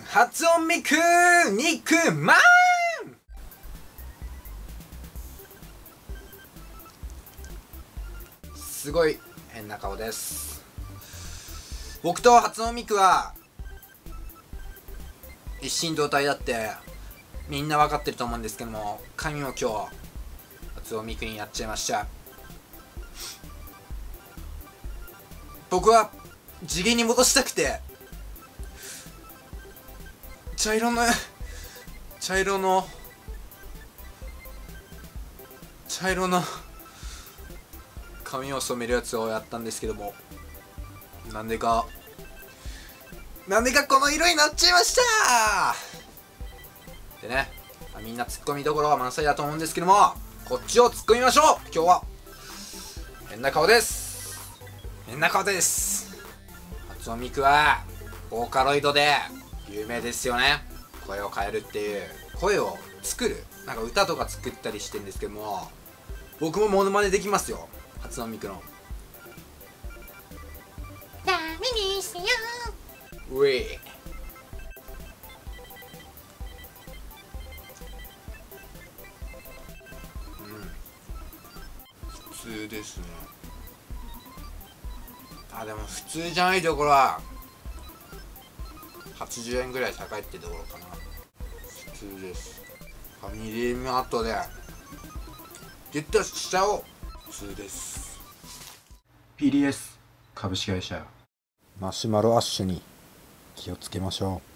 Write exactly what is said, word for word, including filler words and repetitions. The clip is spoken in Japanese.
発音ミク肉まん。すごい変な顔です。僕と発音ミクは一心同体だってみんな分かってると思うんですけども、髪も今日発音ミクにやっちゃいました。僕は地毛に戻したくて茶色の茶色の茶色の髪を染めるやつをやったんですけども、なんでかなんでかこの色になっちゃいました。でね、みんなツッコミどころは満載だと思うんですけども、こっちをツッコみましょう。今日は変な顔です。変な顔です。発音ミクはボーカロイドで有名ですよね。声を変えるっていう、声を作る、なんか歌とか作ったりしてるんですけども、僕もモノマネできますよ、発音ミクの。 ダメにしようえうん普通ですね。あ、でも普通じゃないところははちじゅうえんぐらい高いってところかな。普通です。ファミリーマートでゲットしちゃおう。普通です。 ピーディーエス 株式会社マシュマロアッシュに気をつけましょう。